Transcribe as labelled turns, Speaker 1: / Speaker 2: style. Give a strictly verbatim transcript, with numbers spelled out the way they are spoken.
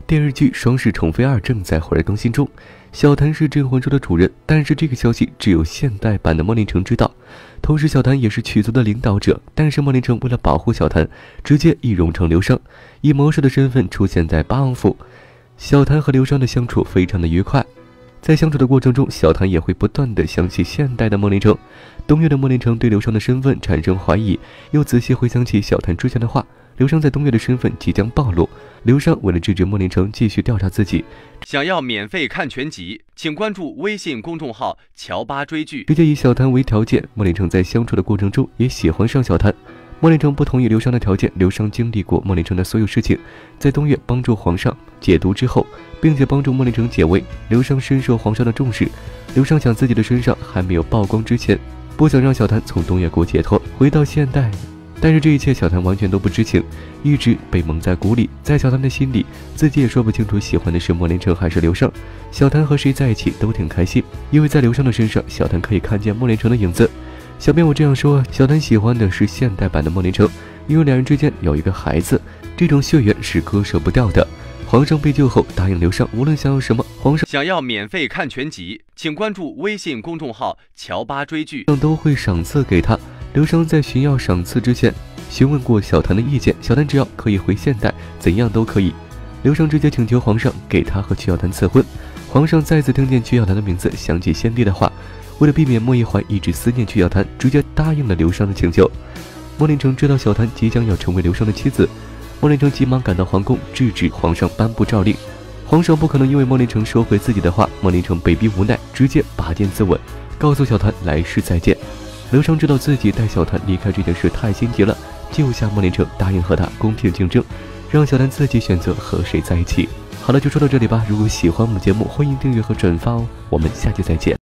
Speaker 1: 电视剧《双世宠妃二》正在火热更新中，小谭是甄嬛传的主人，但是这个消息只有现代版的莫连成知道。同时，小谭也是曲族的领导者，但是莫连成为了保护小谭，直接易容成刘商，以谋士的身份出现在八王府。小谭和刘商的相处非常的愉快，在相处的过程中，小谭也会不断的想起现代的莫连成。东岳的莫连成对刘商的身份产生怀疑，又仔细回想起小谭之前的话。刘商在东岳的身份即将暴露，刘商为了制止莫连成继续调查自己，
Speaker 2: 想要免费看全集，请关注微信公众号乔巴追剧，
Speaker 1: 直接以小谭为条件。莫连成在相处的过程中也喜欢上小谭，莫连成不同意刘商的条件。刘商经历过莫连成的所有事情，在东岳帮助皇上解毒之后，并且帮助莫连成解围，刘商深受皇上的重视。刘商想自己的身上还没有曝光之前，不想让小谭从东岳国解脱，回到现代。但是这一切小谭完全都不知情，一直被蒙在鼓里。在小谭的心里，自己也说不清楚喜欢的是莫连成还是刘商。小谭和谁在一起都挺开心，因为在刘商的身上，小谭可以看见莫连成的影子。小编我这样说，小谭喜欢的是现代版的莫连成，因为两人之间有一个孩子，这种血缘是割舍不掉的。皇上被救后答应刘商，无论想要什么，皇上
Speaker 2: 想要免费看全集，请关注微信公众号乔巴追剧，
Speaker 1: 都会赏赐给他。刘商在寻要赏赐之前，询问过小谭的意见，小谭只要可以回现代，怎样都可以。刘商直接请求皇上给他和曲小谭赐婚。皇上再次听见曲小谭的名字，想起先帝的话，为了避免莫一怀一直思念曲小谭，直接答应了刘商的请求。莫连成知道小谭即将要成为刘商的妻子，莫连成急忙赶到皇宫，制止皇上颁布诏令。皇上不可能因为莫连成收回自己的话，莫连成被逼无奈，直接拔剑自刎，告诉小谭来世再见。刘商知道自己带小谭离开这件事太心急了，救下莫连成，答应和他公平竞争，让小谭自己选择和谁在一起。好了，就说到这里吧。如果喜欢我们的节目，欢迎订阅和转发哦。我们下期再见。